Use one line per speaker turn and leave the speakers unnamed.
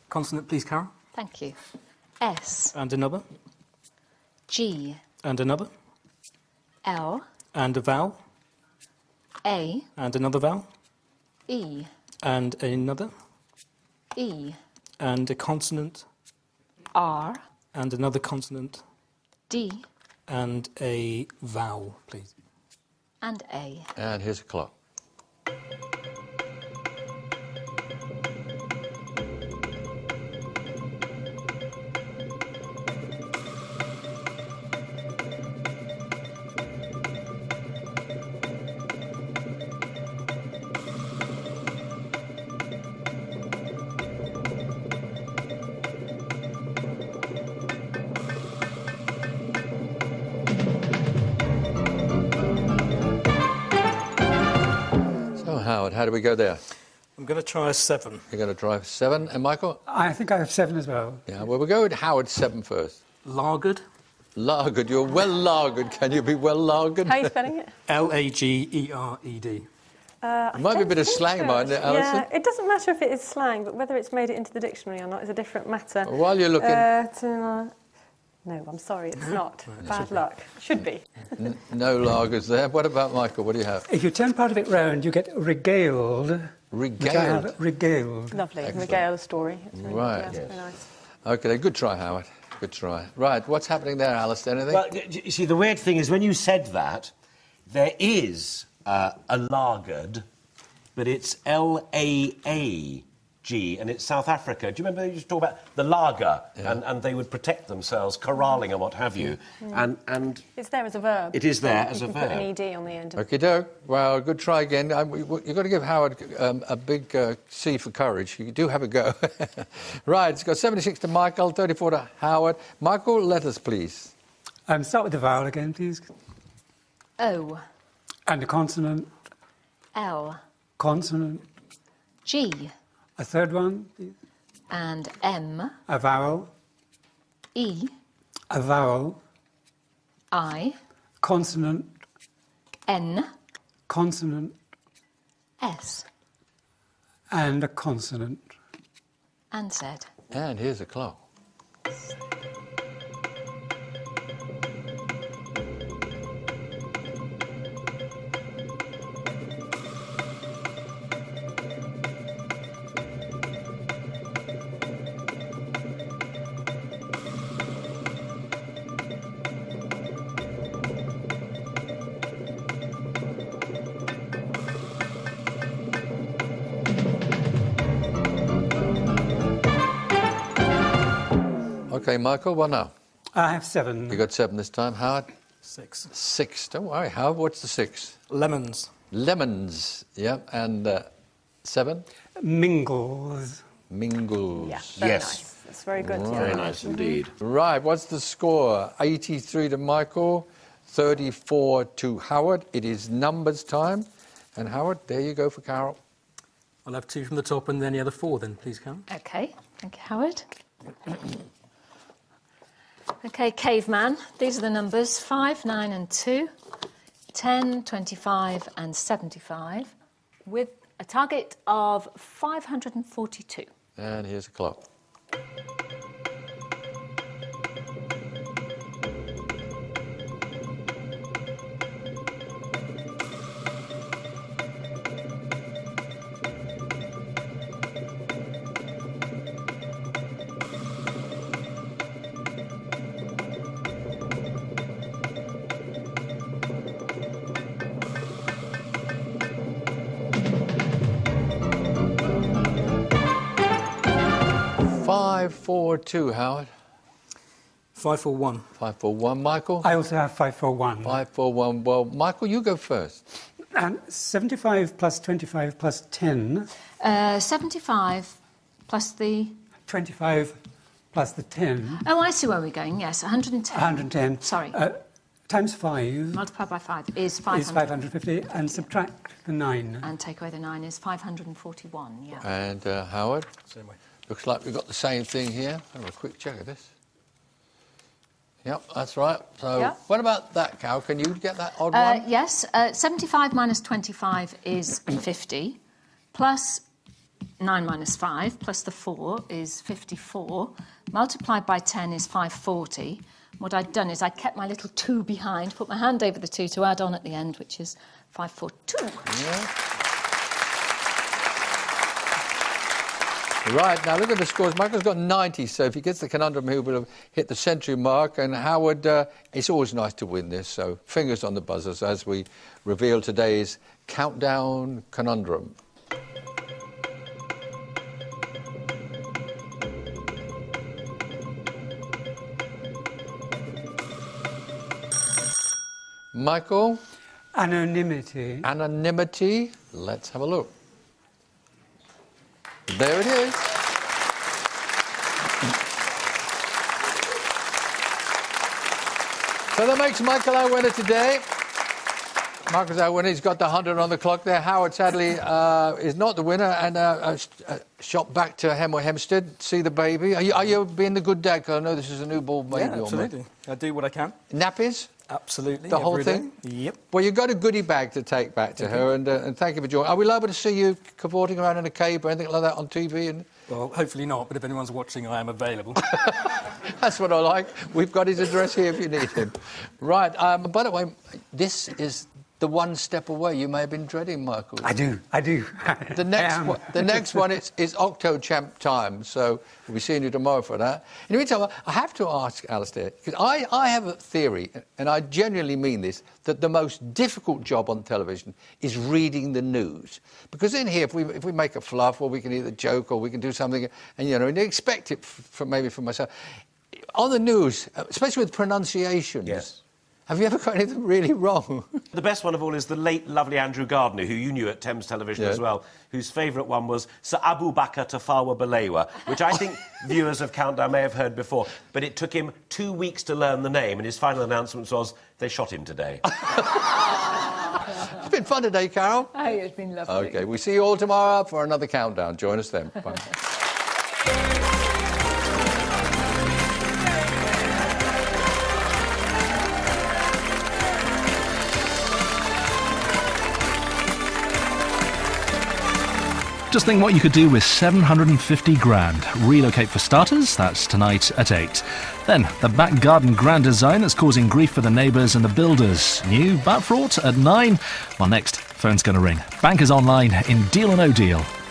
Consonant, please, Carol.
Thank you. S.
And another.
G.
And another.
L.
And a vowel.
A.
And another vowel.
E.
And another.
E.
And a consonant.
R.
And another consonant.
D.
And a vowel, please.
And A.
And here's a clock. Howard, how do we go there?
I'm going to try a 7.
You're going to try 7. And Michael?
I think I have 7 as well.
Yeah, well, we'll go with Howard 7 first.
Lagered.
Lagered. You're well lagered. Can you be well lagered?
How are you spelling it?
Lagered.
It might be a bit of slang, mightn't it, Alison?
Yeah, it doesn't matter if it is slang, but whether it's made it into the dictionary or not is a different matter.
Well, while you're looking...
No, I'm sorry, it's not. Bad luck. Should be.
No lagers there. What about Michael? What do you have?
If you turn part of it round, you get regaled.
Regaled?
Which I have regaled.
Lovely.
Excellent.
Regale the story. It's really,
Right.
Yeah,
Yes.
very nice.
OK, good try, Howard. Good try. Right, what's happening there, Alice? Anything?
Well, you see, the weird thing is when you said that, there is a lagered, but it's L-A-A-G, and it's South Africa. Do you remember they used to talk about the lager, and they would protect themselves, corralling and what have you, and
It's there as a verb.
it is there as a
You can put an
verb.
ED on the end of it.
OK, doke. Well, good try again. You've got to give Howard a big C for courage. You do have a go. Right, it's got 76 to Michael, 34 to Howard. Michael, letters, please.
Start with the vowel again, please.
O.
And a consonant.
L.
Consonant.
G.
A third one, please.
And M.
A vowel.
E.
A vowel.
I.
Consonant.
N.
Consonant.
S.
And a consonant.
And Z.
And here's a clock. OK, Michael, what now?
I have 7.
You got 7 this time. Howard?
6.
6. Don't worry, Howard. What's the 6?
Lemons.
Lemons. Yep. And 7?
Mingles.
Mingles.
Yeah, very
Yes.
nice. That's very good.
Right.
Yeah.
Very nice indeed.
Right, what's the score? 83 to Michael, 34 to Howard. It is numbers time. And Howard, there you go for Carol.
I'll have 2 from the top and then the other 4 then, please, Carol.
OK. Thank you, Howard. OK, caveman. These are the numbers 5, 9 and 2, 10, 25 and 75, with a target of 542.
And here's a clock. Five, 4, 2, Howard.
541.
541, Michael.
I also have 541.
541. Well, Michael, you go first.
And 75 plus 25 plus 10.
75 plus the...
25 plus the 10.
Oh, I see where we're going, yes, 110.
110.
Sorry.
Times 5
Multiplied by 5 is 500.
is 550. And subtract the 9.
And take away the 9 is 541, yeah.
And Howard.
Same way.
Looks like we've got the same thing here. Have a quick check of this. Yep, that's right. So
Yep.
what about that, Cal? Can you get that odd one?
Yes, 75 minus 25 is 50, plus 9 minus 5 plus the 4 is 54. Multiplied by 10 is 540. What I'd done is I kept my little 2 behind, put my hand over the 2 to add on at the end, which is 542.
Yeah. Right, now look at the scores. Michael's got 90, so if he gets the conundrum, he will have hit the century mark. And Howard, it's always nice to win this, so fingers on the buzzers as we reveal today's Countdown Conundrum. Michael?
Anonymity.
Anonymity. Let's have a look. There it is. So that makes Michael our winner today. Michael's our winner. He's got the 100 on the clock there. Howard, sadly, is not the winner and shot back to Hemel Hempstead. See the baby. Are you being the good dad? 'Cause I know this is a newborn baby.
Yeah, absolutely. I do what I can.
Nappies?
Absolutely.
The whole
every day.
thing?
Yep.
Well, you've got a goodie bag to take back to her, and thank you for joining. Are we liable to see you cavorting around in a cave or anything like that on TV? And
Well, hopefully not, but if anyone's watching, I am available.
that's what I like. We've got his address here if you need him. Right. By the way, this is the one step away you may have been dreading, Michael.
I do.
The next one is Octo-Champ time, so we'll be seeing you tomorrow for that. In the meantime, I have to ask Alistair, because I have a theory, and I genuinely mean this, that the most difficult job on television is reading the news. Because in here, if we make a fluff, or we can either joke, or we can do something, and, you know, and expect it from myself. On the news, especially with pronunciations...
Yes.
Have you ever got anything really wrong?
The best one of all is the late, lovely Andrew Gardner, who you knew at Thames Television as well, whose favourite one was Sir Abu Bakr Tafawa Balewa, which I think viewers of Countdown may have heard before, but it took him 2 weeks to learn the name, and his final announcement was, they shot him today.
It's been fun today, Carol.
Oh, it's been lovely.
OK, we'll see you all tomorrow for another Countdown. Join us then. Bye.
Just think what you could do with 750 grand. Relocate for starters, that's tonight at 8. Then, the back garden grand design that's causing grief for the neighbours and the builders. New but fraught at 9. Well, next, phone's going to ring. Bankers online in Deal or No Deal.